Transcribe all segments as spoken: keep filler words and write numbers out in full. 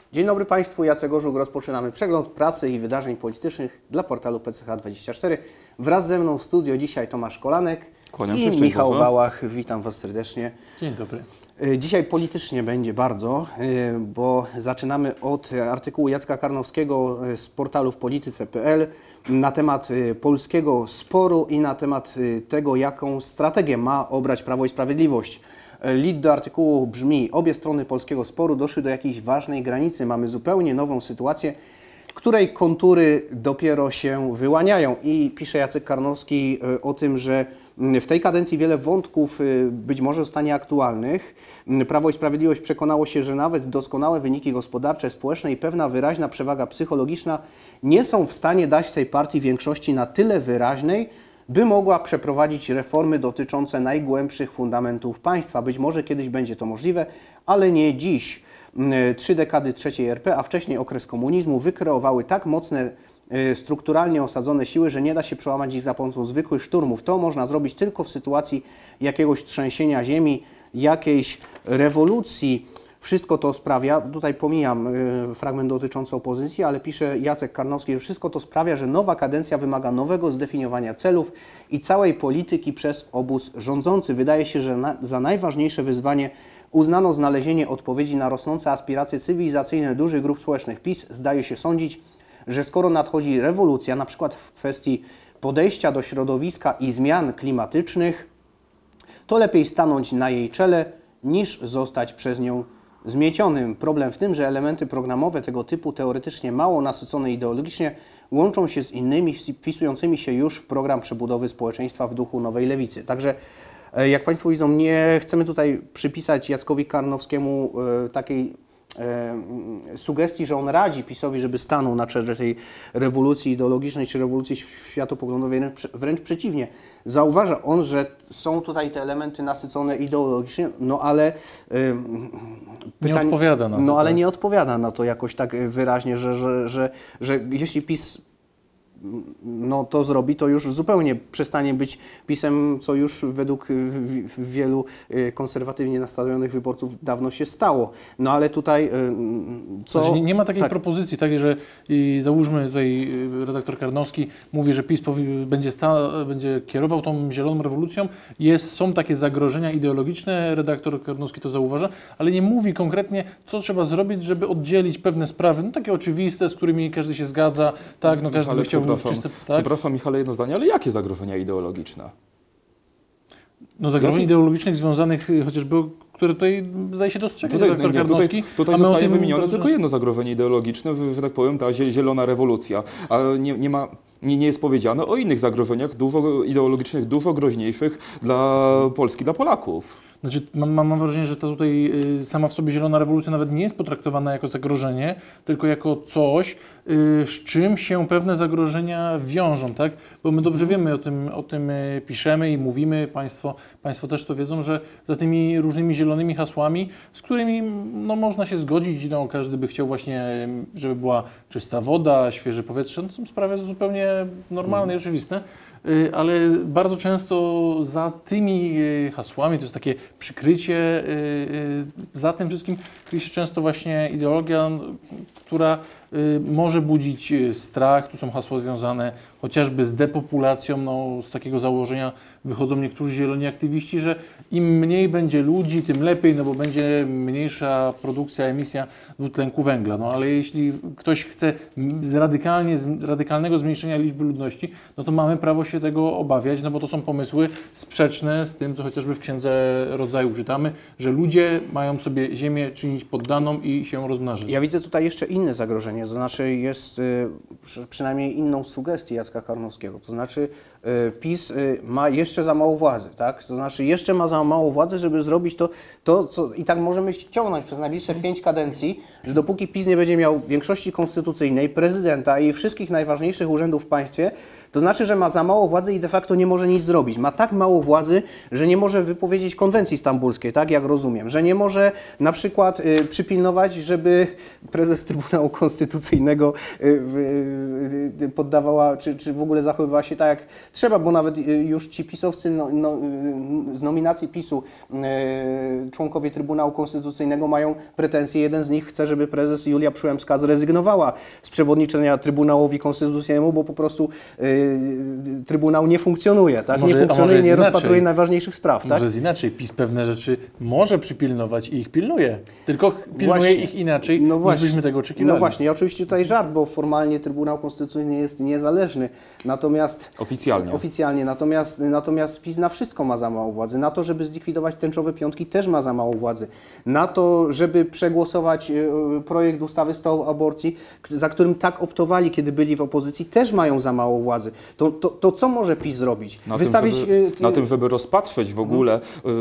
Dzień dobry Państwu, Jacek Orzuk. Rozpoczynamy przegląd prasy i wydarzeń politycznych dla portalu P C H dwadzieścia cztery. Wraz ze mną w studio dzisiaj Tomasz Kolanek Kłaniam i się, Michał Boże. Wałach. Witam Was serdecznie. Dzień dobry. Dzisiaj politycznie będzie bardzo, bo zaczynamy od artykułu Jacka Karnowskiego z portalu w polityce kropka p l na temat polskiego sporu i na temat tego, jaką strategię ma obrać Prawo i Sprawiedliwość. Lead do artykułu brzmi: obie strony polskiego sporu doszły do jakiejś ważnej granicy. Mamy zupełnie nową sytuację, której kontury dopiero się wyłaniają. I pisze Jacek Karnowski o tym, że w tej kadencji wiele wątków być może zostanie aktualnych. Prawo i Sprawiedliwość przekonało się, że nawet doskonałe wyniki gospodarcze, społeczne i pewna wyraźna przewaga psychologiczna nie są w stanie dać tej partii większości na tyle wyraźnej, by mogła przeprowadzić reformy dotyczące najgłębszych fundamentów państwa. Być może kiedyś będzie to możliwe, ale nie dziś. Trzy dekady trzeciej R P, a wcześniej okres komunizmu wykreowały tak mocne, strukturalnie osadzone siły, że nie da się przełamać ich za pomocą zwykłych szturmów. To można zrobić tylko w sytuacji jakiegoś trzęsienia ziemi, jakiejś rewolucji. Wszystko to sprawia, tutaj pomijam y, fragment dotyczący opozycji, ale pisze Jacek Karnowski, że wszystko to sprawia, że nowa kadencja wymaga nowego zdefiniowania celów i całej polityki przez obóz rządzący. Wydaje się, że na, za najważniejsze wyzwanie uznano znalezienie odpowiedzi na rosnące aspiracje cywilizacyjne dużych grup społecznych. PiS zdaje się sądzić, że skoro nadchodzi rewolucja, na przykład w kwestii podejścia do środowiska i zmian klimatycznych, to lepiej stanąć na jej czele, niż zostać przez nią zmiecionym. Problem w tym, że elementy programowe tego typu, teoretycznie mało nasycone ideologicznie, łączą się z innymi wpisującymi się już w program przebudowy społeczeństwa w duchu nowej lewicy. Także jak Państwo widzą, nie chcemy tutaj przypisać Jackowi Karnowskiemu e, takiej e, sugestii, że on radzi PiS-owi, żeby stanął na czele tej rewolucji ideologicznej czy rewolucji światopoglądowej. Wręcz, wręcz przeciwnie. Zauważa on, że są tutaj te elementy nasycone ideologicznie, no ale y, pytanie, nie odpowiada na to. No ale tak? nie odpowiada na to jakoś tak wyraźnie, że, że, że, że jeśli PiS no to zrobi, to już zupełnie przestanie być PiS-em, co już według wielu konserwatywnie nastawionych wyborców dawno się stało. No ale tutaj co... Znaczy, nie ma takiej tak. propozycji, takiej, że i załóżmy tutaj redaktor Karnowski mówi, że PiS powi- będzie, sta- będzie kierował tą zieloną rewolucją. Jest, są takie zagrożenia ideologiczne, redaktor Karnowski to zauważa, ale nie mówi konkretnie, co trzeba zrobić, żeby oddzielić pewne sprawy, no takie oczywiste, z którymi każdy się zgadza, tak, no każdy by chciał... Przepraszam, czyste, tak? przepraszam Michale, jedno zdanie, ale jakie zagrożenia ideologiczne? No zagrożeń ideologicznych związanych chociażby, które tutaj zdaje się dostrzegać Tutaj, redaktor nie, Karnowski. tutaj, tutaj zostaje wymienione tylko jedno zagrożenie ideologiczne, że tak powiem, ta zielona rewolucja. A nie, nie ma... Nie, nie jest powiedziane o innych zagrożeniach dużo ideologicznych, dużo groźniejszych dla Polski, dla Polaków. Znaczy, mam, mam wrażenie, że ta tutaj y, sama w sobie zielona rewolucja nawet nie jest potraktowana jako zagrożenie, tylko jako coś, y, z czym się pewne zagrożenia wiążą, tak? Bo my dobrze wiemy, o tym, o tym y, piszemy i mówimy, państwo, państwo też to wiedzą, że za tymi różnymi zielonymi hasłami, z którymi no, można się zgodzić, no, każdy by chciał właśnie, żeby była czysta woda, świeże powietrze, no, to są sprawy zupełnie normalne i oczywiste. Ale bardzo często za tymi hasłami, to jest takie przykrycie, za tym wszystkim kryje się często właśnie ideologia, która może budzić strach. Tu są hasła związane chociażby z depopulacją. No, z takiego założenia wychodzą niektórzy zieloni aktywiści, że im mniej będzie ludzi, tym lepiej, no bo będzie mniejsza produkcja, emisja dwutlenku węgla. No ale jeśli ktoś chce z radykalnie, z radykalnego zmniejszenia liczby ludności, no to mamy prawo się tego obawiać, no bo to są pomysły sprzeczne z tym, co chociażby w Księdze Rodzaju czytamy, że ludzie mają sobie ziemię czynić poddaną i się rozmnażać. Ja widzę tutaj jeszcze inne zagrożenie, to znaczy jest y, przynajmniej inną sugestię Jacka Karnowskiego, to znaczy y, PiS y, ma jeszcze za mało władzy, tak? To znaczy jeszcze ma za mało władzy, żeby zrobić to, to co i tak możemy ściągnąć przez najbliższe pięć kadencji, że dopóki PiS nie będzie miał większości konstytucyjnej, prezydenta i wszystkich najważniejszych urzędów w państwie, to znaczy, że ma za mało władzy i de facto nie może nic zrobić. Ma tak mało władzy, że nie może wypowiedzieć konwencji stambulskiej, tak jak rozumiem, że nie może na przykład y, przypilnować, żeby prezes Trybunału Konstytucyjnego y, y, y, poddawała, czy, czy w ogóle zachowywała się tak jak trzeba, bo nawet y, już ci pisowscy no, no, y, z nominacji PiSu y, członkowie Trybunału Konstytucyjnego mają pretensje. Jeden z nich chce, żeby prezes Julia Przyłębska zrezygnowała z przewodniczenia Trybunałowi Konstytucyjnemu, bo po prostu y, Trybunał nie funkcjonuje, tak? Może, nie funkcjonuje, nie inaczej. rozpatruje najważniejszych spraw. Może Tak? jest inaczej. PiS pewne rzeczy może przypilnować i ich pilnuje, tylko pilnuje Właśnie. ich inaczej, No niż właśnie. byśmy tego oczekiwali. No właśnie, ja oczywiście tutaj żart, bo formalnie Trybunał Konstytucyjny jest niezależny, natomiast Oficjalnie. oficjalnie, natomiast, natomiast PiS na wszystko ma za mało władzy. Na to, żeby zlikwidować tęczowe piątki, też ma za mało władzy. Na to, żeby przegłosować y, projekt ustawy o aborcji, k- za którym tak optowali, kiedy byli w opozycji, też mają za mało władzy. To, to, to co może PiS zrobić? Na, Wystawić, tym, żeby, y, na tym, żeby rozpatrzeć w ogóle,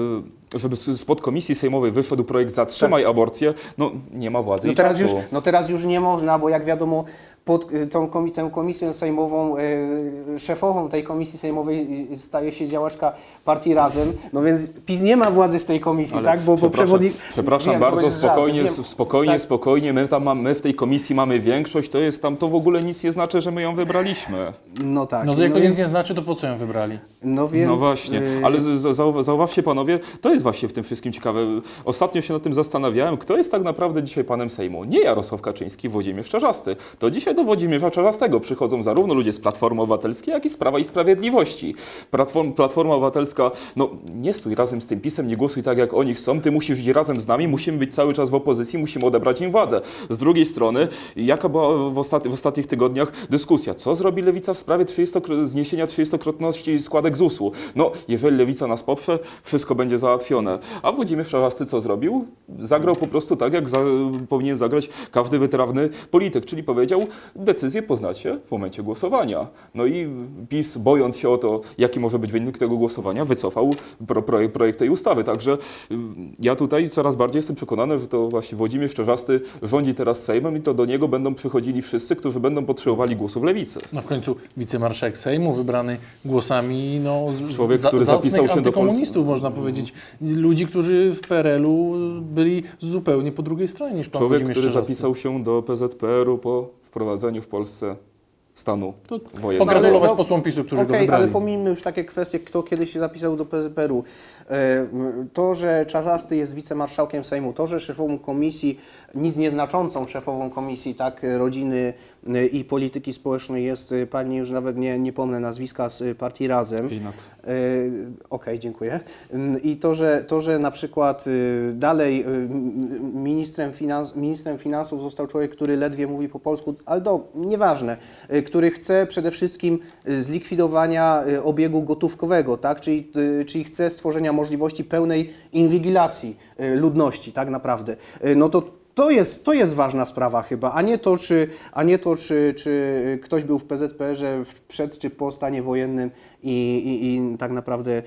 y, żeby z- spod komisji sejmowej wyszedł projekt zatrzymaj aborcję, no nie ma władzy No i teraz, czasu. już, no teraz już nie można, bo jak wiadomo, pod y, tą komis tę komisję sejmową, y, szefową tej komisji sejmowej y, staje się działaczka partii Razem, no więc PiS nie ma władzy w tej komisji, Ale tak? Bo, bo przepraszam, przewodnik... przepraszam Wiem, to bardzo, jest żart, spokojnie, wiem. s- spokojnie, Tak. spokojnie, my tam mamy, my w tej komisji mamy większość, to jest tam, to w ogóle nic nie znaczy, że my ją wybraliśmy. No tak. No to jak to więc, nic nie znaczy, to po co ją wybrali? No więc... No właśnie, y, ale z- z- zau- zauważcie panowie, to jest właśnie w tym wszystkim ciekawe. Ostatnio się nad tym zastanawiałem, kto jest tak naprawdę dzisiaj panem Sejmu. Nie Jarosław Kaczyński, Włodzimierz Czarzasty. To dzisiaj do Włodzimierza Czarzastego przychodzą zarówno ludzie z Platformy Obywatelskiej, jak i z Prawa i Sprawiedliwości. Platform, Platforma Obywatelska, no nie stój razem z tym PiS-em, nie głosuj tak jak oni chcą, ty musisz iść razem z nami, musimy być cały czas w opozycji, musimy odebrać im władzę. Z drugiej strony, jaka była w, ostat w ostatnich tygodniach dyskusja, co zrobi Lewica w sprawie trzydziestokro- zniesienia trzydziestokrotności składek Z U S-u? No, jeżeli Lewica nas poprze, wszystko będzie załatwione. A Włodzimierz Czarzasty co zrobił? Zagrał po prostu tak, jak za powinien zagrać każdy wytrawny polityk, czyli powiedział, decyzję poznacie w momencie głosowania. No i PiS, bojąc się o to, jaki może być wynik tego głosowania, wycofał pro projekt, projekt tej ustawy. Także y, ja tutaj coraz bardziej jestem przekonany, że to właśnie Włodzimierz Czarzasty rządzi teraz Sejmem i to do niego będą przychodzili wszyscy, którzy będą potrzebowali głosów Lewicy. No w końcu wicemarszałek Sejmu wybrany głosami no, z- Człowiek, za- który zacnych zapisał się do antykomunistów, Pols- można powiedzieć. Ludzi, którzy w P R L u byli zupełnie po drugiej stronie niż pan Człowiek, Włodzimierz który Czarzasty. zapisał się do P Z P R u po wprowadzeniu w Polsce stanu To wojennego. pogratulować Ale no, posłom PiSu, którzy go Okej, wybrali. ale pomijmy już takie kwestie, kto kiedy się zapisał do P Z P R u. E, To, że Czarzasty jest wicemarszałkiem Sejmu, to, że szefową komisji, nic nieznaczącą szefową komisji tak rodziny e, i polityki społecznej jest e, pani, już nawet nie, nie pomnę nazwiska, z e, partii Razem. I nad- E, Okej, dziękuję. Mm, I to, że, to, że na przykład y, dalej y, m- ministrem, finans, ministrem finansów został człowiek, który ledwie mówi po polsku, ale to nieważne, y, który chce przede wszystkim y, zlikwidowania y, obiegu gotówkowego, tak? czyli, y, czyli chce stworzenia możliwości pełnej inwigilacji y, ludności, tak naprawdę. Y, No to To jest, to jest ważna sprawa chyba, a nie to, czy, a nie to, czy, czy ktoś był w P Z P R ze przed czy po stanie wojennym i, i, i tak naprawdę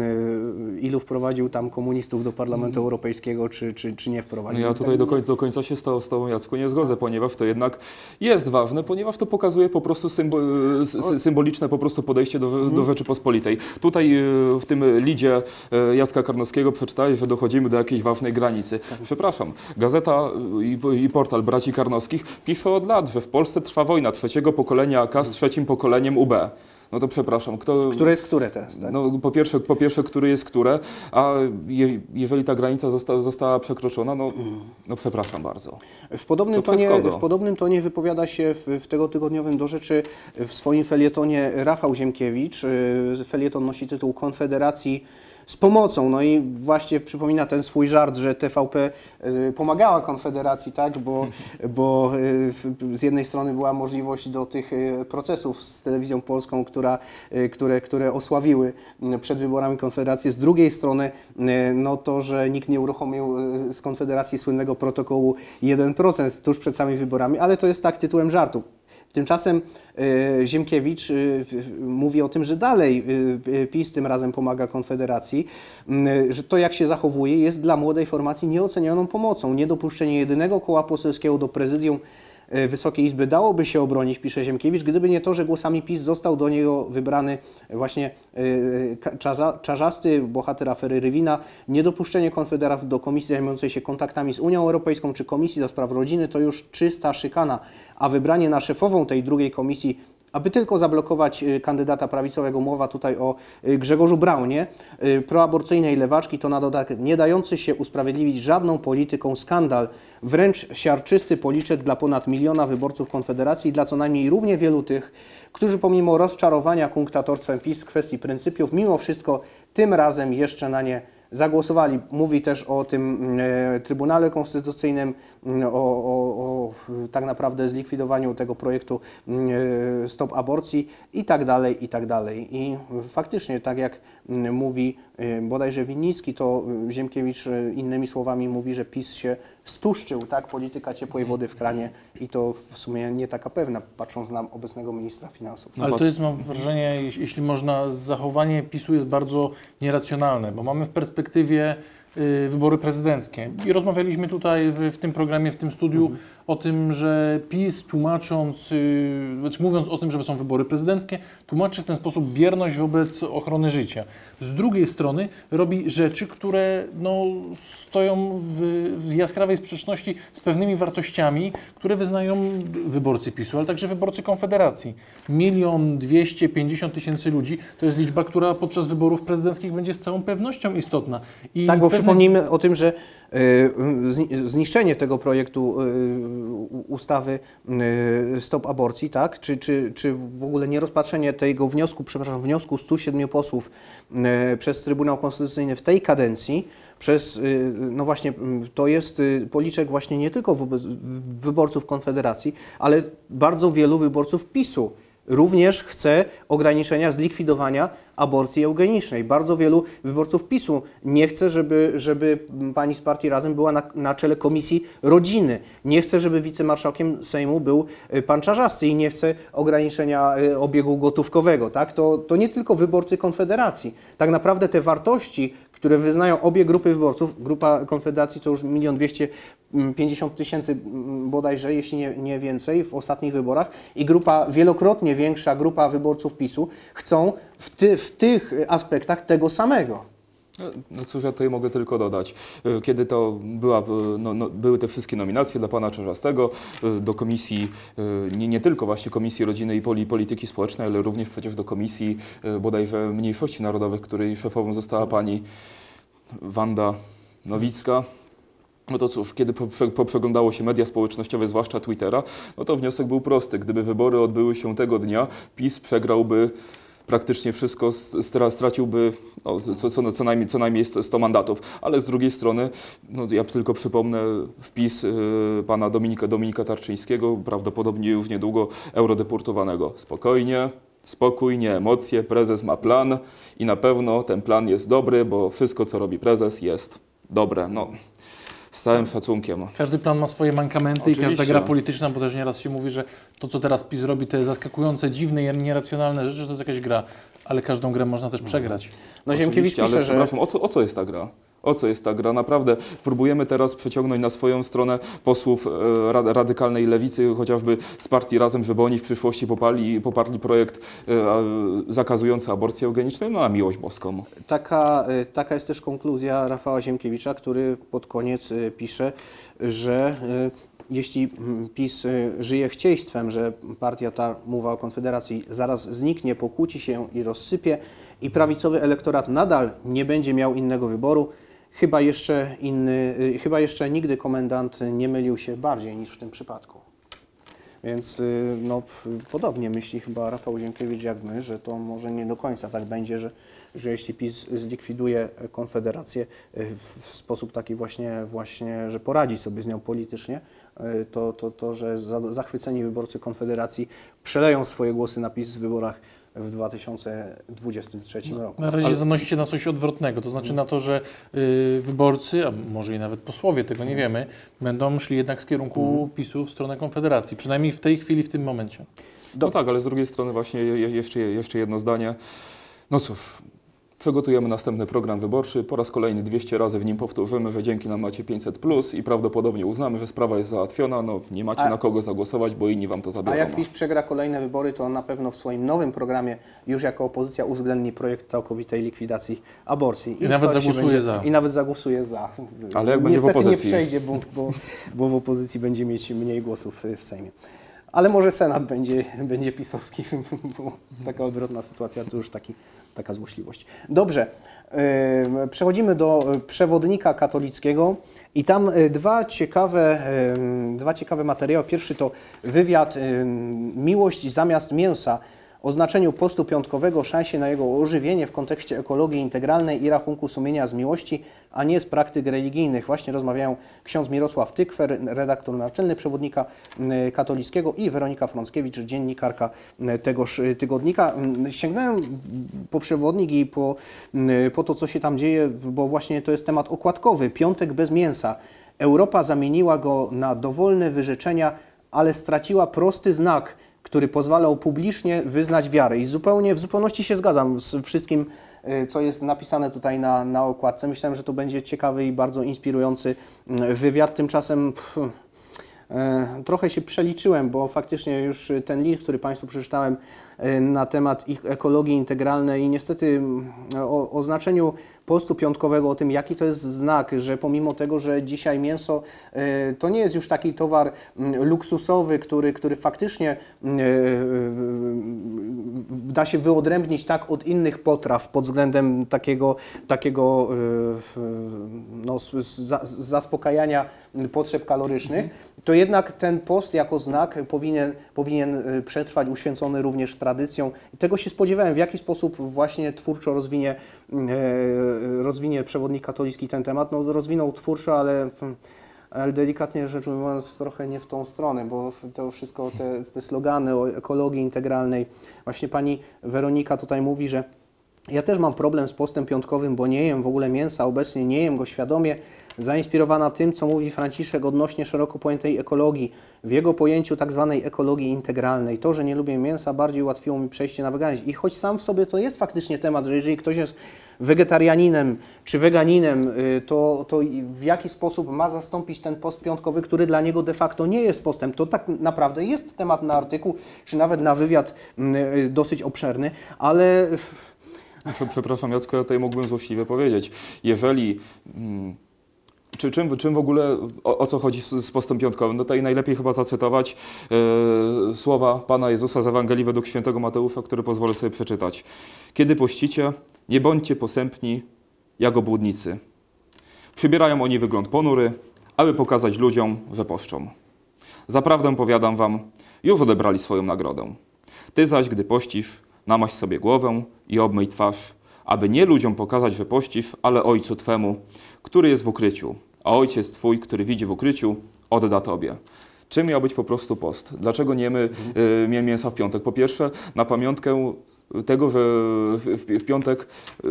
mm, ilu wprowadził tam komunistów do Parlamentu Europejskiego, czy, czy, czy nie No wprowadził. ja tutaj do, koń, do końca się z, to, z Tobą, Jacku, nie zgodzę, ponieważ to jednak jest ważne, ponieważ to pokazuje po prostu symbo, sy, symboliczne po prostu podejście do, do Rzeczypospolitej. Tutaj e, w tym lidzie e, Jacka Karnowskiego przeczytałeś, że dochodzimy do jakiejś ważnej granicy. Przepraszam, gazeta i, i portal braci Karnowskich pisze od lat, że w Polsce trwa wojna trzeciego pokolenia A K z trzecim pokoleniem U B. No to przepraszam, kto... Które jest które teraz, tak? No, po pierwsze, po pierwsze, który jest które, a je, jeżeli ta granica zosta, została przekroczona, no, no przepraszam bardzo. W podobnym, To przez tonie, kogo? w podobnym tonie wypowiada się w, w tegotygodniowym Do Rzeczy w swoim felietonie Rafał Ziemkiewicz. Y, Felieton nosi tytuł Konfederacji z pomocą. No i właśnie przypomina ten swój żart, że T V P y, pomagała Konfederacji, tak, bo, bo y, z jednej strony była możliwość do tych y, procesów z Telewizją Polską, która, y, które, które osławiły y, przed wyborami Konfederację. Z drugiej strony y, no to, że nikt nie uruchomił y, z Konfederacji słynnego protokołu jeden procent tuż przed samymi wyborami, ale to jest tak tytułem żartów. Tymczasem y, Ziemkiewicz y, y, mówi o tym, że dalej y, y, PiS tym razem pomaga Konfederacji, y, że to jak się zachowuje jest dla młodej formacji nieocenioną pomocą. Niedopuszczenie jedynego koła poselskiego do prezydium Wysokiej Izby dałoby się obronić, pisze Ziemkiewicz, gdyby nie to, że głosami PiS został do niego wybrany właśnie czarzasty bohater afery Rywina. Niedopuszczenie konfederatów do komisji zajmującej się kontaktami z Unią Europejską czy Komisji do Spraw Rodziny to już czysta szykana, a wybranie na szefową tej drugiej komisji, aby tylko zablokować kandydata prawicowego, mowa tutaj o Grzegorzu Braunie, proaborcyjnej lewaczki, to na dodatek nie dający się usprawiedliwić żadną polityką skandal, wręcz siarczysty policzek dla ponad miliona wyborców Konfederacji i dla co najmniej równie wielu tych, którzy pomimo rozczarowania kunktatorstwem PiS w kwestii pryncypiów, mimo wszystko tym razem jeszcze na nie zagłosowali. Mówi też o tym e, Trybunale Konstytucyjnym, o, o, o tak naprawdę zlikwidowaniu tego projektu e, Stop Aborcji i tak dalej, i tak dalej. I faktycznie, tak jak m, mówi e, bodajże Winnicki, to Ziemkiewicz e, innymi słowami mówi, że PiS się stuszczył, tak, polityka ciepłej wody w kranie i to w sumie nie taka pewna, patrząc na obecnego ministra finansów. Ale to jest, mam wrażenie, jeśli można, zachowanie PiSu jest bardzo nieracjonalne, bo mamy w perspektywie y, wybory prezydenckie i rozmawialiśmy tutaj w, w tym programie, w tym studiu mhm. o tym, że PiS tłumacząc, y, znaczy mówiąc o tym, że są wybory prezydenckie, tłumaczy w ten sposób bierność wobec ochrony życia. Z drugiej strony robi rzeczy, które no, stoją w, w jaskrawej sprzeczności z pewnymi wartościami, które wyznają wyborcy PiSu, ale także wyborcy Konfederacji. Milion dwieście pięćdziesiąt tysięcy ludzi to jest liczba, która podczas wyborów prezydenckich będzie z całą pewnością istotna. I tak, bo pewne... przypomnijmy o tym, że zniszczenie tego projektu ustawy Stop Aborcji, tak? czy, czy, czy w ogóle nierozpatrzenie tego wniosku, przepraszam, wniosku stu siedmiu posłów przez Trybunał Konstytucyjny w tej kadencji, przez, no właśnie, to jest policzek właśnie nie tylko wobec wyborców Konfederacji, ale bardzo wielu wyborców PiSu. Również chce ograniczenia, zlikwidowania aborcji eugenicznej. Bardzo wielu wyborców PiSu nie chce, żeby, żeby pani z partii Razem była na, na czele Komisji Rodziny. Nie chce, żeby wicemarszałkiem Sejmu był pan Czarzasty i nie chce ograniczenia obiegu gotówkowego. Tak? To, to nie tylko wyborcy Konfederacji. Tak naprawdę te wartości, które wyznają obie grupy wyborców, grupa Konfederacji to już milion dwieście pięćdziesiąt tysięcy bodajże, jeśli nie, nie więcej w ostatnich wyborach i grupa wielokrotnie większa grupa wyborców PiSu chcą w, ty, w tych aspektach tego samego. No cóż, ja tutaj mogę tylko dodać. Kiedy to była, no, no, były te wszystkie nominacje dla pana Czarzastego do komisji, nie, nie tylko właśnie Komisji Rodziny i Poli, Polityki Społecznej, ale również przecież do Komisji bodajże Mniejszości Narodowych, której szefową została pani Wanda Nowicka. No to cóż, kiedy poprzeglądało się media społecznościowe, zwłaszcza Twittera, no to wniosek był prosty. Gdyby wybory odbyły się tego dnia, PiS przegrałby praktycznie wszystko, straciłby no, co, co, co, najmniej, co najmniej sto mandatów. Ale z drugiej strony, no, ja tylko przypomnę wpis y, pana Dominika, Dominika Tarczyńskiego, prawdopodobnie już niedługo eurodeportowanego. Spokojnie, spokój, nie emocje, prezes ma plan i na pewno ten plan jest dobry, bo wszystko, co robi prezes, jest dobre. No. Z całym szacunkiem. Każdy plan ma swoje mankamenty. Oczywiście. I każda gra polityczna, bo też nieraz się mówi, że to, co teraz PiS robi, to jest zaskakujące, dziwne i nieracjonalne rzeczy, że to jest jakaś gra. Ale każdą grę można też przegrać. No Ziemkiewicz pisze, ale że... przepraszam, o co, o co jest ta gra? O co jest ta gra? Naprawdę próbujemy teraz przeciągnąć na swoją stronę posłów e, radykalnej lewicy, chociażby z partii Razem, żeby oni w przyszłości poparli, poparli projekt e, zakazujący aborcji eugenicznej, no a miłość boską. Taka, e, taka jest też konkluzja Rafała Ziemkiewicza, który pod koniec e, pisze, że e, jeśli PiS e, żyje chcieństwem, że partia ta, mowa o Konfederacji, zaraz zniknie, pokłóci się i rozsypie i prawicowy elektorat nadal nie będzie miał innego wyboru, Chyba jeszcze, inny, chyba jeszcze nigdy komendant nie mylił się bardziej niż w tym przypadku. Więc no, podobnie myśli chyba Rafał Ziemkiewicz jak my, że to może nie do końca tak będzie, że, że jeśli PiS zlikwiduje Konfederację w sposób taki właśnie, właśnie, że poradzi sobie z nią politycznie, to, to, to że zachwyceni wyborcy Konfederacji przeleją swoje głosy na PiS w wyborach w dwa tysiące dwudziestym trzecim roku. Na razie Ale... zanosicie na coś odwrotnego, to znaczy na to, że y, wyborcy, a może i nawet posłowie, tego nie wiemy, będą szli jednak z kierunku mhm. PiSu w stronę Konfederacji, przynajmniej w tej chwili, w tym momencie. No tak, ale z drugiej strony właśnie je, jeszcze, jeszcze jedno zdanie. No cóż, Przygotujemy następny program wyborczy. Po raz kolejny dwieście razy w nim powtórzymy, że dzięki nam macie pięćset plus i prawdopodobnie uznamy, że sprawa jest załatwiona. No, nie macie A- na kogo zagłosować, bo inni wam to A zabiorą. jak PiS przegra kolejne wybory, to na pewno w swoim nowym programie już jako opozycja uwzględni projekt całkowitej likwidacji aborcji. I nawet to się zagłosuje będzie, za. I nawet zagłosuje za. Ale jak będzie w Niestety opozycji? nie przejdzie, bo, bo, bo w opozycji będzie mieć mniej głosów w Sejmie. Ale może Senat będzie, będzie pisowski, bo taka odwrotna sytuacja to już taki, taka złośliwość. Dobrze, yy, przechodzimy do przewodnika katolickiego i tam yy, dwa ciekawe, yy, dwa ciekawe materiały. Pierwszy to wywiad yy, Miłość zamiast mięsa o znaczeniu postu piątkowego, szansie na jego ożywienie w kontekście ekologii integralnej i rachunku sumienia z miłości, a nie z praktyk religijnych. Właśnie rozmawiają ksiądz Mirosław Tykwer, redaktor naczelny przewodnika y, katolickiego, i Weronika Frąckiewicz, dziennikarka y, tegoż y, tygodnika. Y, Sięgnąłem po przewodnik i po, y, po to, co się tam dzieje, bo właśnie to jest temat okładkowy. Piątek bez mięsa. Europa zamieniła go na dowolne wyrzeczenia, ale straciła prosty znak, który pozwalał publicznie wyznać wiarę. I zupełnie, w zupełności się zgadzam z wszystkim, co jest napisane tutaj na, na okładce. Myślałem, że to będzie ciekawy i bardzo inspirujący wywiad. Tymczasem pff, e, trochę się przeliczyłem, bo faktycznie już ten link, który Państwu przeczytałem e, na temat ich ekologii integralnej i niestety o, o znaczeniu postu piątkowego, o tym, jaki to jest znak, że pomimo tego, że dzisiaj mięso y, to nie jest już taki towar y, luksusowy, który, który faktycznie y, y, y, da się wyodrębnić tak od innych potraw pod względem takiego, takiego y, y, no, za, zaspokajania potrzeb kalorycznych, to jednak ten post jako znak powinien, powinien przetrwać, uświęcony również tradycją. I tego się spodziewałem, w jaki sposób właśnie twórczo rozwinie rozwinie przewodnik katolicki ten temat. No, rozwinął twórczo, ale, ale delikatnie rzecz ujmując trochę nie w tą stronę, bo to wszystko, te, te slogany o ekologii integralnej. Właśnie pani Weronika tutaj mówi, że ja też mam problem z postem piątkowym, bo nie jem w ogóle mięsa, obecnie nie jem go świadomie, zainspirowana tym, co mówi Franciszek odnośnie szeroko pojętej ekologii, w jego pojęciu tak zwanej ekologii integralnej. To, że nie lubię mięsa, bardziej ułatwiło mi przejście na weganizm. I choć sam w sobie to jest faktycznie temat, że jeżeli ktoś jest wegetarianinem czy weganinem, to, to w jaki sposób ma zastąpić ten post piątkowy, który dla niego de facto nie jest postem. To tak naprawdę jest temat na artykuł, czy nawet na wywiad dosyć obszerny, ale... Przepraszam, Jacku, ja tutaj mógłbym złośliwie powiedzieć. Jeżeli... Hmm, Czy, czym, czym w ogóle, o, o co chodzi z, z postem piątkowym? No tutaj najlepiej chyba zacytować e, słowa Pana Jezusa z Ewangelii według świętego Mateusza, które pozwolę sobie przeczytać. Kiedy pościcie, nie bądźcie posępni jak obłudnicy. Przybierają oni wygląd ponury, aby pokazać ludziom, że poszczą. Zaprawdę powiadam wam, już odebrali swoją nagrodę. Ty zaś, gdy pościsz, namaś sobie głowę i obmyj twarz, aby nie ludziom pokazać, że pościsz, ale Ojcu Twemu, który jest w ukryciu, a Ojciec Twój, który widzi w ukryciu, odda Tobie. Czym miał być po prostu post? Dlaczego nie jemy y, mięsa w piątek? Po pierwsze, na pamiątkę tego, że w, w, w piątek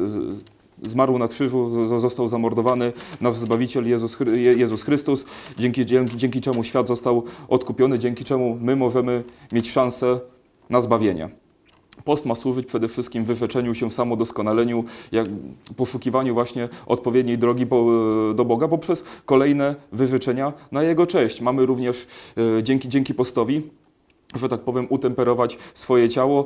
y, zmarł na krzyżu, został zamordowany nasz Zbawiciel Jezus, Jezus Chrystus, dzięki, dzięki, dzięki czemu świat został odkupiony, dzięki czemu my możemy mieć szansę na zbawienie. Post ma służyć przede wszystkim wyrzeczeniu się, samodoskonaleniu, jak poszukiwaniu właśnie odpowiedniej drogi po, do Boga poprzez kolejne wyrzeczenia na Jego cześć. Mamy również e, dzięki, dzięki postowi, że tak powiem, utemperować swoje ciało,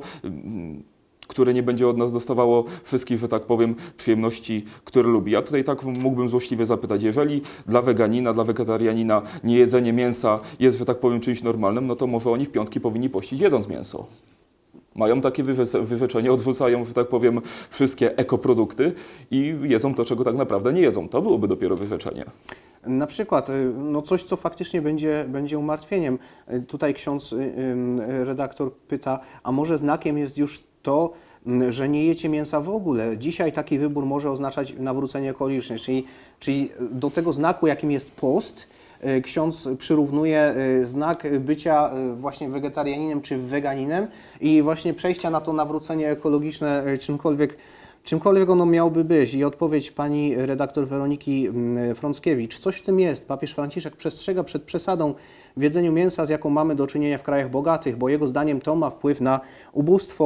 które nie będzie od nas dostawało wszystkich, że tak powiem, przyjemności, które lubi. Ja tutaj tak mógłbym złośliwie zapytać, jeżeli dla weganina, dla wegetarianina niejedzenie mięsa jest, że tak powiem, czymś normalnym, no to może oni w piątki powinni pościć jedząc mięso. Mają takie wyrzeczenie, odrzucają, że tak powiem, wszystkie ekoprodukty i jedzą to, czego tak naprawdę nie jedzą. To byłoby dopiero wyrzeczenie. Na przykład no coś, co faktycznie będzie, będzie umartwieniem. Tutaj ksiądz redaktor pyta, a może znakiem jest już to, że nie jecie mięsa w ogóle. Dzisiaj taki wybór może oznaczać nawrócenie ekologiczne, czyli, czyli do tego znaku, jakim jest post, ksiądz przyrównuje znak bycia właśnie wegetarianinem czy weganinem i właśnie przejścia na to nawrócenie ekologiczne czymkolwiek, czymkolwiek ono miałoby być. I odpowiedź pani redaktor Weroniki Frąckiewicz. Coś w tym jest. Papież Franciszek przestrzega przed przesadą w jedzeniu mięsa, z jaką mamy do czynienia w krajach bogatych, bo jego zdaniem to ma wpływ na ubóstwo.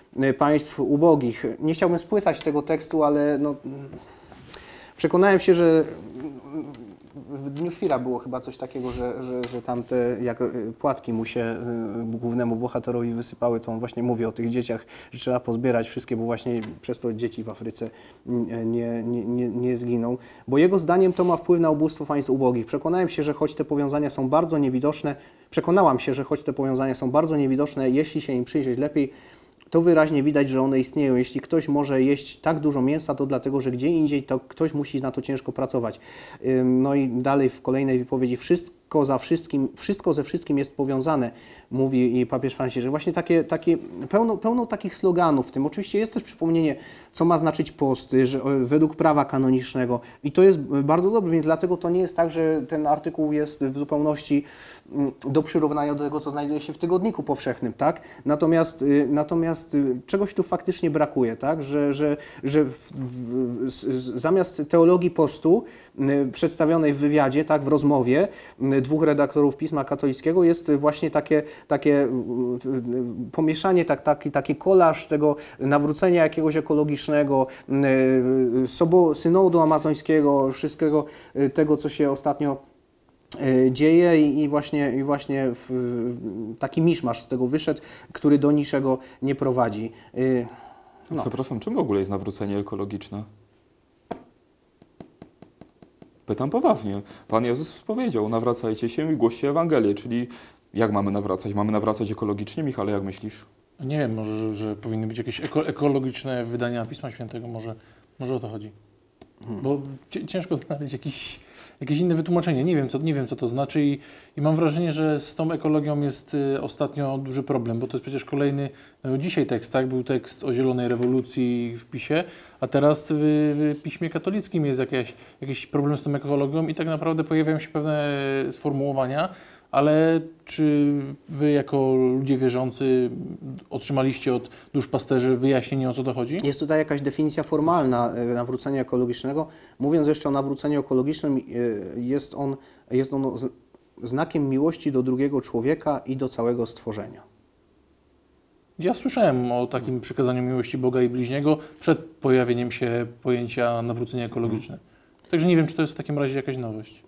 y, państw ubogich. Nie chciałbym spłycać tego tekstu, ale no, przekonałem się, że w Dniu Świra było chyba coś takiego, że, że, że tam te jak płatki mu się głównemu bohaterowi wysypały, to on właśnie mówi o tych dzieciach, że trzeba pozbierać wszystkie, bo właśnie przez to dzieci w Afryce nie, nie, nie, nie zginą. Bo jego zdaniem to ma wpływ na ubóstwo państw ubogich. Przekonałem się, że choć te powiązania są bardzo niewidoczne, przekonałam się, że choć te powiązania są bardzo niewidoczne, jeśli się im przyjrzeć lepiej, to wyraźnie widać, że one istnieją. Jeśli ktoś może jeść tak dużo mięsa, to dlatego, że gdzie indziej to ktoś musi na to ciężko pracować. No i dalej w kolejnej wypowiedzi wszystko za wszystkim, wszystko ze wszystkim jest powiązane, mówi papież Franciszek. Właśnie takie, takie pełno, pełno takich sloganów w tym. Oczywiście jest też przypomnienie, co ma znaczyć post, że według prawa kanonicznego i to jest bardzo dobre, więc dlatego to nie jest tak, że ten artykuł jest w zupełności do przyrównania do tego, co znajduje się w Tygodniku Powszechnym, tak? Natomiast, natomiast czegoś tu faktycznie brakuje, tak? Że, że, że w, w, z, zamiast teologii postu przedstawionej w wywiadzie, tak, w rozmowie dwóch redaktorów Pisma Katolickiego jest właśnie takie, takie pomieszanie, tak, taki, taki kolaż tego nawrócenia jakiegoś ekologicznego, synodu amazońskiego, wszystkiego tego, co się ostatnio dzieje i, i właśnie, i właśnie w, taki miszmasz z tego wyszedł, który do niczego nie prowadzi. No. Przepraszam, czym w ogóle jest nawrócenie ekologiczne? Pytam poważnie. Pan Jezus powiedział, nawracajcie się i głoście Ewangelię, czyli jak mamy nawracać? Mamy nawracać ekologicznie? Michale, jak myślisz? Nie wiem, może, że, że powinny być jakieś eko, ekologiczne wydania Pisma Świętego, może, może o to chodzi. Hmm. Bo ciężko znaleźć jakiś, jakieś inne wytłumaczenie. Nie wiem, co, nie wiem, co to znaczy i, i mam wrażenie, że z tą ekologią jest y, ostatnio duży problem, bo to jest przecież kolejny, no dzisiaj tekst, tak? Był tekst o zielonej rewolucji w PiSie, a teraz w, w Piśmie katolickim jest jakiś, jakiś problem z tą ekologią i tak naprawdę pojawiają się pewne sformułowania, ale czy wy jako ludzie wierzący otrzymaliście od duszpasterzy wyjaśnienie, o co to chodzi? Jest tutaj jakaś definicja formalna nawrócenia ekologicznego. Mówiąc jeszcze o nawróceniu ekologicznym, jest on, jest on znakiem miłości do drugiego człowieka i do całego stworzenia. Ja słyszałem o takim przykazaniu miłości Boga i bliźniego przed pojawieniem się pojęcia nawrócenia ekologiczne. Także nie wiem, czy to jest w takim razie jakaś nowość.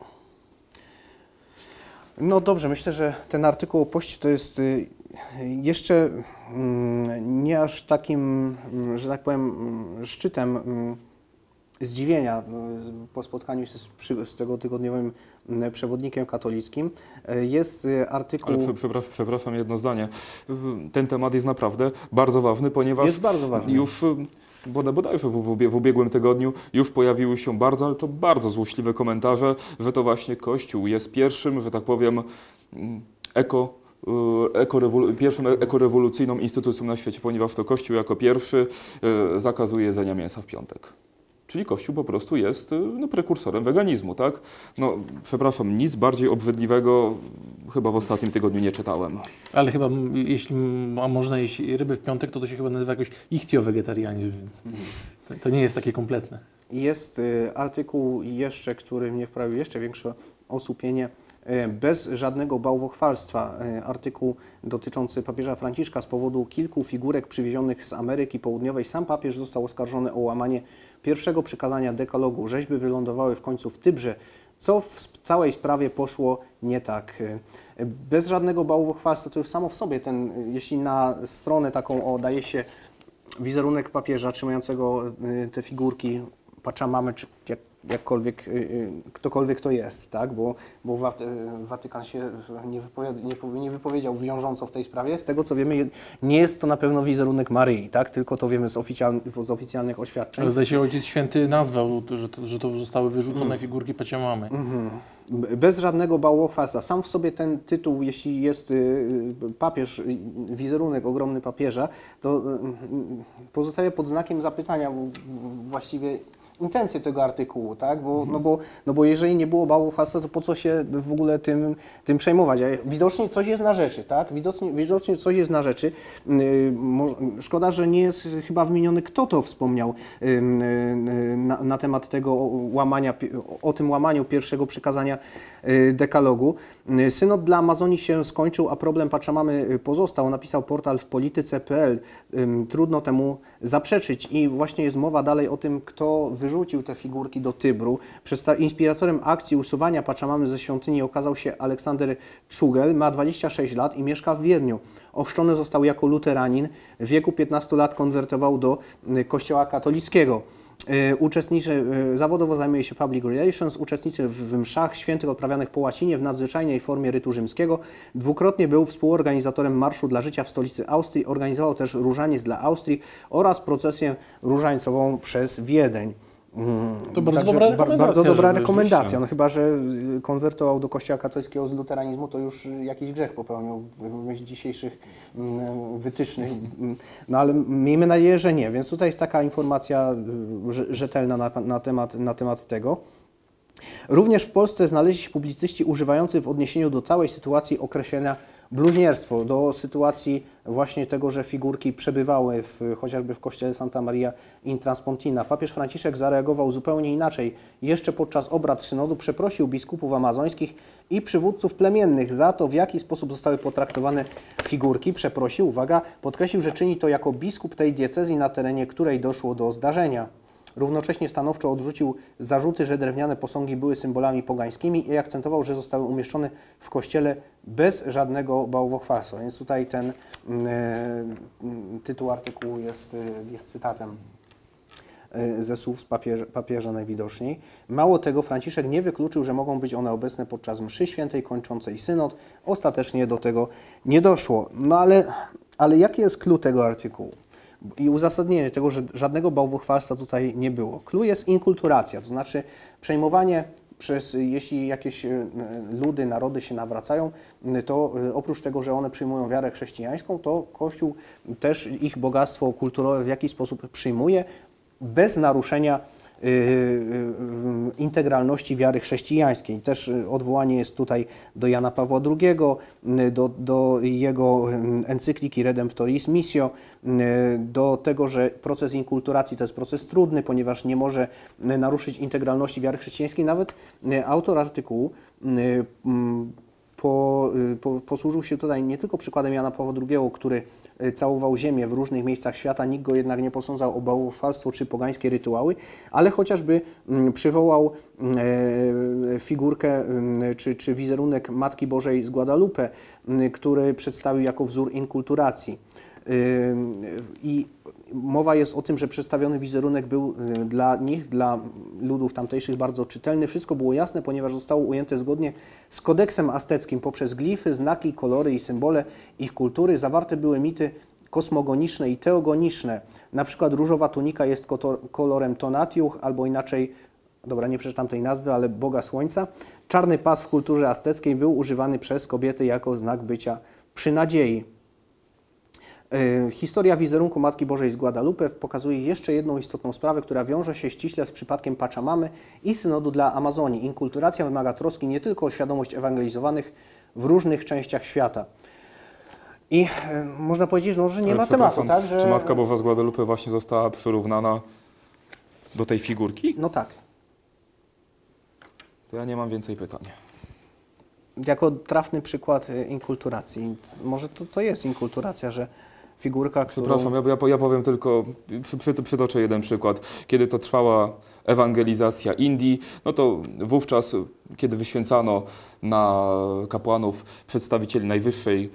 No dobrze, myślę, że ten artykuł o poście to jest jeszcze nie aż takim, że tak powiem, szczytem zdziwienia po spotkaniu się z, z tego tygodniowym przewodnikiem katolickim. Jest artykuł... Ale przepraszam, przepraszam, jedno zdanie. Ten temat jest naprawdę bardzo ważny, ponieważ jest bardzo ważny. Już... Bodajże w, w ubiegłym tygodniu już pojawiły się bardzo, ale to bardzo złośliwe komentarze, że to właśnie Kościół jest pierwszym, że tak powiem, eko, ekorewolu- pierwszą ekorewolucyjną instytucją na świecie, ponieważ to Kościół jako pierwszy zakazuje jedzenia mięsa w piątek. Czyli Kościół po prostu jest no, prekursorem weganizmu, tak? No, przepraszam, nic bardziej obrzydliwego chyba w ostatnim tygodniu nie czytałem. Ale chyba, jeśli a można jeść ryby w piątek, to to się chyba nazywa jakoś ichtio-wegetarianizm, więc to, to nie jest takie kompletne. Jest y, artykuł jeszcze, który mnie wprawił jeszcze większe osłupienie. Y, bez żadnego bałwochwalstwa. Y, artykuł dotyczący papieża Franciszka z powodu kilku figurek przywiezionych z Ameryki Południowej. Sam papież został oskarżony o łamanie pierwszego przykazania dekalogu. Rzeźby wylądowały w końcu w Tybrze, co w całej sprawie poszło nie tak. Bez żadnego bałwochwalstwa, to już samo w sobie, ten, jeśli na stronę taką o, daje się wizerunek papieża trzymającego te figurki, Pachamamy, czy jak, jakkolwiek, ktokolwiek to jest, tak? bo, bo Watykan się nie, wypowiada, nie, nie wypowiedział wiążąco w tej sprawie. Z tego co wiemy, nie jest to na pewno wizerunek Maryi, tak? Tylko to wiemy z, oficjalnych, z oficjalnych oświadczeń. Ale zdaje się, Ojciec Święty nazwał, że to, że to zostały wyrzucone mm. figurki Pachamamy. Mm-hmm. Bez żadnego bałwochwalstwa. Sam w sobie ten tytuł, jeśli jest papież, wizerunek ogromny papieża, to pozostaje pod znakiem zapytania właściwie, intencję tego artykułu, tak? Bo, no, bo, no bo jeżeli nie było bałwochwalstwa, to po co się w ogóle tym, tym przejmować? A widocznie coś jest na rzeczy, tak? Widocznie, widocznie coś jest na rzeczy. Yy, mo, szkoda, że nie jest chyba wymieniony, kto to wspomniał yy, yy, na, na temat tego łamania, o tym łamaniu pierwszego przykazania yy, dekalogu. Yy, synod dla Amazonii się skończył, a problem Pachamamy pozostał, napisał portal w polityce kropka p l. Yy, trudno temu zaprzeczyć i właśnie jest mowa dalej o tym, kto wyrzucił te figurki do Tybru. Inspiratorem akcji usuwania Pachamamy ze świątyni okazał się Aleksander Czugel, ma dwadzieścia sześć lat i mieszka w Wiedniu. Ochrzczony został jako luteranin, w wieku piętnastu lat konwertował do kościoła katolickiego. Uczestniczy, zawodowo zajmuje się public relations, uczestniczy w mszach świętych odprawianych po łacinie w nadzwyczajnej formie rytu rzymskiego. Dwukrotnie był współorganizatorem Marszu dla Życia w stolicy Austrii, organizował też różaniec dla Austrii oraz procesję różańcową przez Wiedeń. To bardzo Także dobra rekomendacja. Bardzo dobra żeby rekomendacja. rzeczywiście. No chyba, że konwertował do kościoła katolickiego z luteranizmu, to już jakiś grzech popełnił w myśl dzisiejszych wytycznych. No ale miejmy nadzieję, że nie. Więc tutaj jest taka informacja rzetelna na, na, temat, na temat tego. Również w Polsce znaleźli się publicyści używający w odniesieniu do całej sytuacji określenia bluźnierstwo, do sytuacji właśnie tego, że figurki przebywały w, chociażby w kościele Santa Maria in Transpontina. Papież Franciszek zareagował zupełnie inaczej. Jeszcze podczas obrad synodu przeprosił biskupów amazońskich i przywódców plemiennych za to, w jaki sposób zostały potraktowane figurki. Przeprosił, uwaga, podkreślił, że czyni to jako biskup tej diecezji, na terenie której doszło do zdarzenia. Równocześnie stanowczo odrzucił zarzuty, że drewniane posągi były symbolami pogańskimi i akcentował, że zostały umieszczone w kościele bez żadnego bałwochwalstwa. Więc tutaj ten y, y, tytuł artykułu jest, y, jest cytatem y, ze słów z papieża, papieża najwidoczniej. Mało tego, Franciszek nie wykluczył, że mogą być one obecne podczas mszy świętej kończącej synod. Ostatecznie do tego nie doszło. No ale, ale jaki jest clue tego artykułu? I uzasadnienie tego, że żadnego bałwochwalstwa tutaj nie było. Clue jest inkulturacja, to znaczy przejmowanie przez, jeśli jakieś ludy, narody się nawracają, to oprócz tego, że one przyjmują wiarę chrześcijańską, to Kościół też ich bogactwo kulturowe w jakiś sposób przyjmuje bez naruszenia integralności wiary chrześcijańskiej. Też odwołanie jest tutaj do Jana Pawła drugiego, do, do jego encykliki Redemptoris Missio, do tego, że proces inkulturacji to jest proces trudny, ponieważ nie może naruszyć integralności wiary chrześcijańskiej. Nawet autor artykułu Po, po, posłużył się tutaj nie tylko przykładem Jana Pawła drugiego, który całował ziemię w różnych miejscach świata, nikt go jednak nie posądzał o bałwochwalstwo czy pogańskie rytuały, ale chociażby przywołał figurkę czy, czy wizerunek Matki Bożej z Guadalupe, który przedstawił jako wzór inkulturacji. I mowa jest o tym, że przedstawiony wizerunek był dla nich, dla ludów tamtejszych bardzo czytelny. Wszystko było jasne, ponieważ zostało ujęte zgodnie z kodeksem azteckim poprzez glify, znaki, kolory i symbole ich kultury. Zawarte były mity kosmogoniczne i teogoniczne. Na przykład różowa tunika jest kolorem Tonatiuh, albo inaczej, dobra, nie przeczytam tej nazwy, ale Boga Słońca. Czarny pas w kulturze azteckiej był używany przez kobiety jako znak bycia przy nadziei. Historia wizerunku Matki Bożej z Guadalupe pokazuje jeszcze jedną istotną sprawę, która wiąże się ściśle z przypadkiem Pachamamy i synodu dla Amazonii. Inkulturacja wymaga troski nie tylko o świadomość ewangelizowanych w różnych częściach świata. I e, można powiedzieć, no, że nie Ale ma tematu, tak? Że... Czy Matka Boża z Guadalupe właśnie została przyrównana do tej figurki? No tak. To ja nie mam więcej pytań. Jako trafny przykład inkulturacji. Może to, to jest inkulturacja, że figurka, którą... Przepraszam, ja, ja, ja powiem tylko, przy, przy, przytoczę jeden przykład. Kiedy to trwała ewangelizacja Indii, no to wówczas, kiedy wyświęcano na kapłanów przedstawicieli najwyższej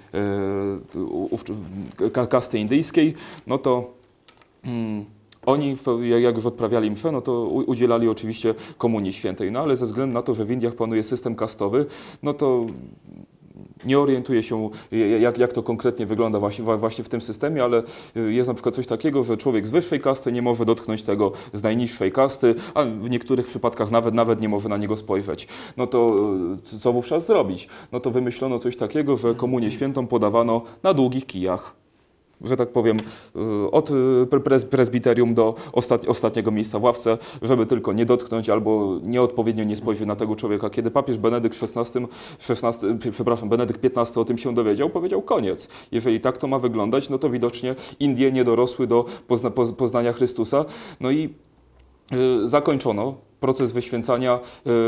e, kasty indyjskiej, no to mm, oni, jak już odprawiali mszę, no to udzielali oczywiście komunii świętej, no ale ze względu na to, że w Indiach panuje system kastowy, no to nie orientuję się, jak, jak to konkretnie wygląda właśnie, właśnie w tym systemie, ale jest na przykład coś takiego, że człowiek z wyższej kasty nie może dotknąć tego z najniższej kasty, a w niektórych przypadkach nawet, nawet nie może na niego spojrzeć. No to co wówczas zrobić? No to wymyślono coś takiego, że komunię świętą podawano na długich kijach. że tak powiem, od prezbiterium do ostatniego miejsca w ławce, żeby tylko nie dotknąć albo nieodpowiednio nie spojrzeć na tego człowieka. Kiedy papież Benedykt szesnasty, szesnasty, przepraszam, Benedykt piętnasty o tym się dowiedział, powiedział koniec. Jeżeli tak to ma wyglądać, no to widocznie Indie nie dorosły do pozna poznania Chrystusa. No i yy, zakończono proces wyświęcania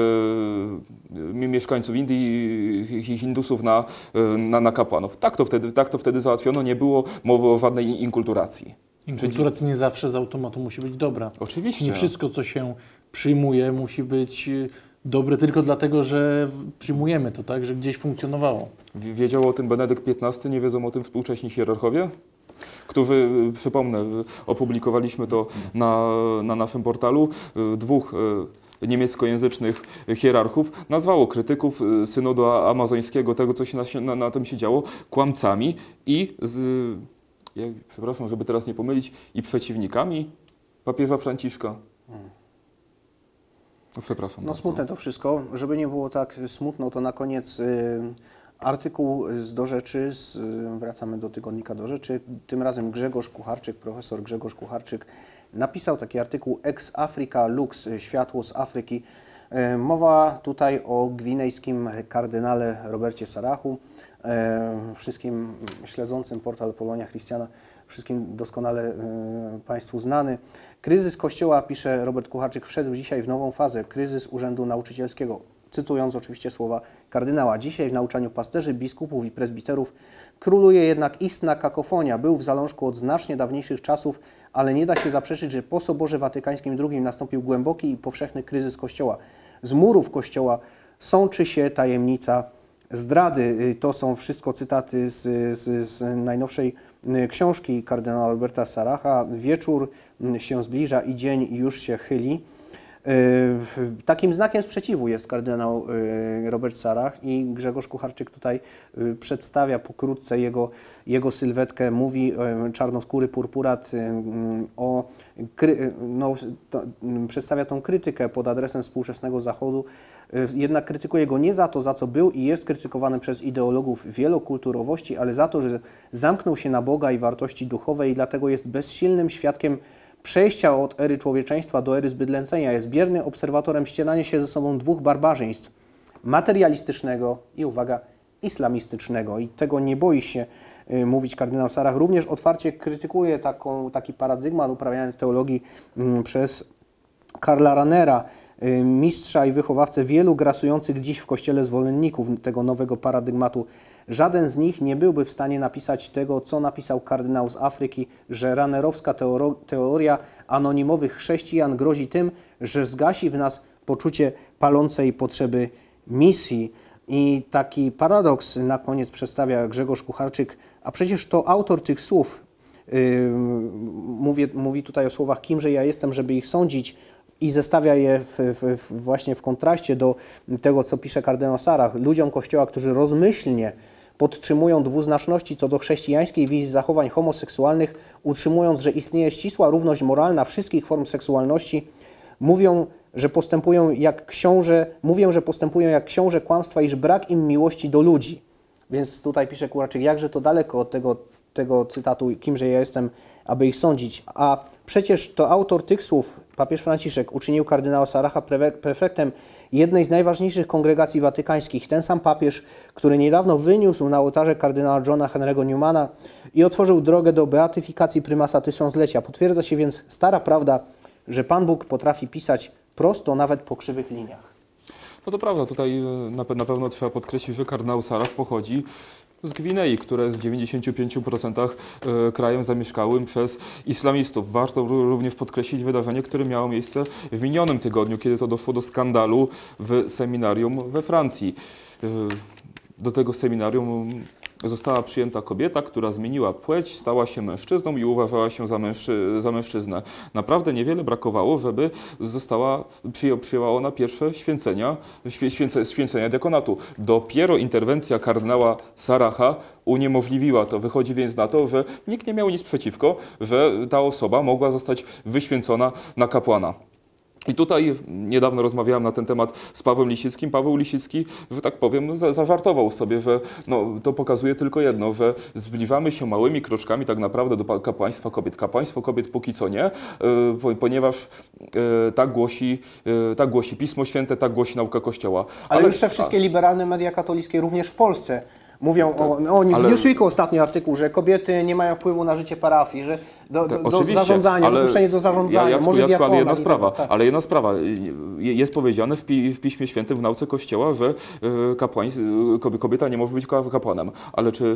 y, mieszkańców Indii i Hindusów na, na, na kapłanów. Tak to, wtedy, tak to wtedy załatwiono, nie było mowy o żadnej inkulturacji. Inkulturacja nie zawsze z automatu musi być dobra. Oczywiście. Nie wszystko, co się przyjmuje, musi być dobre tylko dlatego, że przyjmujemy to, tak, że gdzieś funkcjonowało. Wiedział o tym Benedykt piętnasty, nie wiedzą o tym współcześni hierarchowie? Którzy, przypomnę, opublikowaliśmy to na, na naszym portalu, dwóch niemieckojęzycznych hierarchów nazwało krytyków synodu amazońskiego, tego co się na, na, na tym się działo, kłamcami i, z, ja, przepraszam, żeby teraz nie pomylić, i przeciwnikami papieża Franciszka. No, przepraszam. No smutne to wszystko. Żeby nie było tak smutno, to na koniec... Yy... Artykuł z Do Rzeczy, z, wracamy do tygodnika Do Rzeczy, tym razem Grzegorz Kucharczyk, profesor Grzegorz Kucharczyk napisał taki artykuł Ex Africa Lux, światło z Afryki. Mowa tutaj o gwinejskim kardynale Robercie Sarachu, wszystkim śledzącym portal Polonia Christiana, wszystkim doskonale Państwu znany. Kryzys Kościoła, pisze Robert Kucharczyk, wszedł dzisiaj w nową fazę, kryzys urzędu nauczycielskiego. Cytując oczywiście słowa kardynała. Dzisiaj w nauczaniu pasterzy, biskupów i prezbiterów króluje jednak istna kakofonia. Był w zalążku od znacznie dawniejszych czasów, ale nie da się zaprzeczyć, że po Soborze Watykańskim drugim nastąpił głęboki i powszechny kryzys Kościoła. Z murów Kościoła sączy się tajemnica zdrady. To są wszystko cytaty z, z, z najnowszej książki kardynała Roberta Saracha. Wieczór się zbliża i dzień już się chyli. Takim znakiem sprzeciwu jest kardynał Robert Sarach i Grzegorz Kucharczyk tutaj przedstawia pokrótce jego, jego sylwetkę, mówi czarnoskóry purpurat o, no, to, przedstawia tą krytykę pod adresem współczesnego Zachodu, jednak krytykuje go nie za to, za co był i jest krytykowany przez ideologów wielokulturowości, ale za to, że zamknął się na Boga i wartości duchowe i dlatego jest bezsilnym świadkiem przejścia od ery człowieczeństwa do ery zbydlęcenia, jest biernym obserwatorem ścielania się ze sobą dwóch barbarzyństw, materialistycznego i, uwaga, islamistycznego. I tego nie boi się y, mówić kardynał Sarach. Również otwarcie krytykuje taką, taki paradygmat uprawiania teologii y, przez Karla Ranera, y, mistrza i wychowawcę wielu grasujących dziś w kościele zwolenników tego nowego paradygmatu. Żaden z nich nie byłby w stanie napisać tego, co napisał kardynał z Afryki, że ranerowska teoria anonimowych chrześcijan grozi tym, że zgasi w nas poczucie palącej potrzeby misji. I taki paradoks na koniec przedstawia Grzegorz Kucharczyk, a przecież to autor tych słów, yy, mówię, mówi tutaj o słowach kimże ja jestem, żeby ich sądzić, i zestawia je w, w, właśnie w kontraście do tego, co pisze kardynał Sarach, ludziom Kościoła, którzy rozmyślnie podtrzymują dwuznaczności co do chrześcijańskiej wizji zachowań homoseksualnych, utrzymując, że istnieje ścisła równość moralna wszystkich form seksualności, mówią, że postępują jak książę, mówią, że postępują jak książę kłamstwa, iż brak im miłości do ludzi. Więc tutaj pisze Kucharczyk, jakże to daleko od tego, tego cytatu, kimże ja jestem, aby ich sądzić. A przecież to autor tych słów, papież Franciszek, uczynił kardynała Saracha prefektem jednej z najważniejszych kongregacji watykańskich. Ten sam papież, który niedawno wyniósł na ołtarze kardynała Johna Henry'ego Newmana i otworzył drogę do beatyfikacji prymasa tysiąclecia. Potwierdza się więc stara prawda, że Pan Bóg potrafi pisać prosto, nawet po krzywych liniach. No to prawda, tutaj na, na pewno trzeba podkreślić, że kardynał Sarach pochodzi z Gwinei, które jest w dziewięćdziesięciu pięciu procentach krajem zamieszkałym przez islamistów. Warto również podkreślić wydarzenie, które miało miejsce w minionym tygodniu, kiedy to doszło do skandalu w seminarium we Francji. Do tego seminarium została przyjęta kobieta, która zmieniła płeć, stała się mężczyzną i uważała się za, mężczy, za mężczyznę. Naprawdę niewiele brakowało, żeby została, przyjęła ona pierwsze święcenia, święce, święcenia diakonatu. Dopiero interwencja kardynała Saracha uniemożliwiła to. Wychodzi więc na to, że nikt nie miał nic przeciwko, że ta osoba mogła zostać wyświęcona na kapłana. I tutaj niedawno rozmawiałem na ten temat z Pawłem Lisickim. Paweł Lisicki, że tak powiem, za- zażartował sobie, że no, to pokazuje tylko jedno, że zbliżamy się małymi kroczkami tak naprawdę do pa- kapłaństwa kobiet. Kapłaństwo kobiet póki co nie, y, po- ponieważ y, tak głosi, y, tak głosi Pismo Święte, tak głosi nauka Kościoła. Ale, już te wszystkie liberalne media katolickie, również w Polsce, mówią o, o ale- w Newsweeku ostatni artykuł, że kobiety nie mają wpływu na życie parafii, że do, do, do Oczywiście, zarządzania, ale dopuszczenie do zarządzania, Jacku, może Jacku, ale diakona jedna i tak sprawa, dalej, tak. ale jedna sprawa. Je- Jest powiedziane w, pi, w Piśmie Świętym, w nauce Kościoła, że y, kapłań, y, kobi- kobieta nie może być ka- kapłanem. Ale czy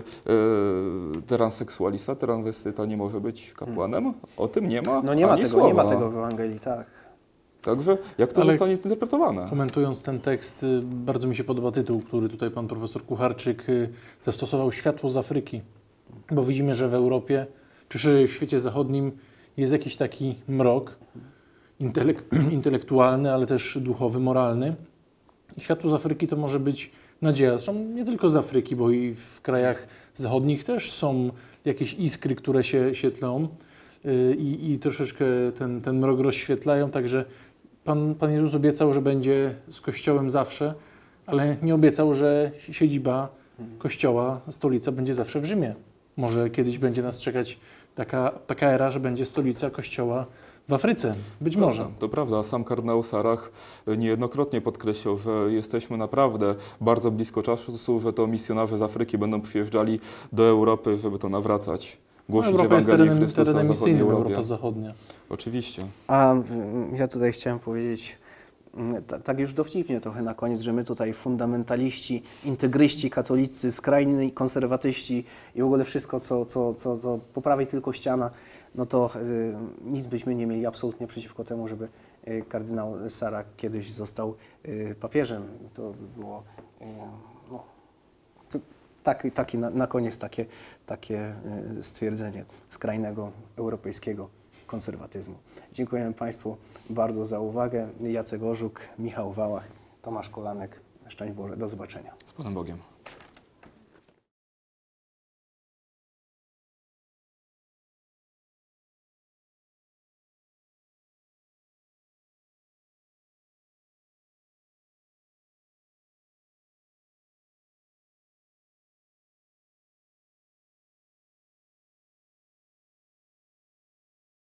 y, transseksualista, transwestyta nie może być kapłanem? O tym nie ma No nie ma ani tego, słowa. nie ma tego w Ewangelii, tak. Także jak to Ale- zostanie zinterpretowane? Komentując ten tekst, y, bardzo mi się podoba tytuł, który tutaj pan profesor Kucharczyk y, zastosował, Światło z Afryki. Bo widzimy, że w Europie, czy szerzej w świecie zachodnim jest jakiś taki mrok intelek intelektualny, ale też duchowy, moralny. I Światło z Afryki to może być nadzieja. Zresztą nie tylko z Afryki, bo i w krajach zachodnich też są jakieś iskry, które się, się tlą y, i, i troszeczkę ten, ten mrok rozświetlają. Także Pan, Pan Jezus obiecał, że będzie z Kościołem zawsze, ale nie obiecał, że siedziba Kościoła, stolica będzie zawsze w Rzymie. Może kiedyś będzie nas czekać taka, taka era, że będzie stolica Kościoła w Afryce. Być może. To prawda, a sam kardynał Sarach niejednokrotnie podkreślał, że jesteśmy naprawdę bardzo blisko czasu, że to misjonarze z Afryki będą przyjeżdżali do Europy, żeby to nawracać. No, Głosić Europa jest Ewangelię terenem, Chrystusa terenem w zachodniej misyjnym, Europie. Europa Zachodnia. Oczywiście. A mm, ja tutaj chciałem powiedzieć, mm, ta- tak już dowcipnie trochę na koniec, że my tutaj fundamentaliści, integryści, katolicy, skrajni konserwatyści i w ogóle wszystko, co, co, co, co po prawej tylko ściana, no to y, nic byśmy nie mieli absolutnie przeciwko temu, żeby y, kardynał Sarah kiedyś został y, papieżem. To by było, y, no, to tak, taki na, na koniec takie, takie y, stwierdzenie skrajnego europejskiego konserwatyzmu. Dziękujemy Państwu bardzo za uwagę. Jacek Orzuk, Michał Wałach, Tomasz Kolanek. Szczęść Boże, do zobaczenia. Z Panem Bogiem.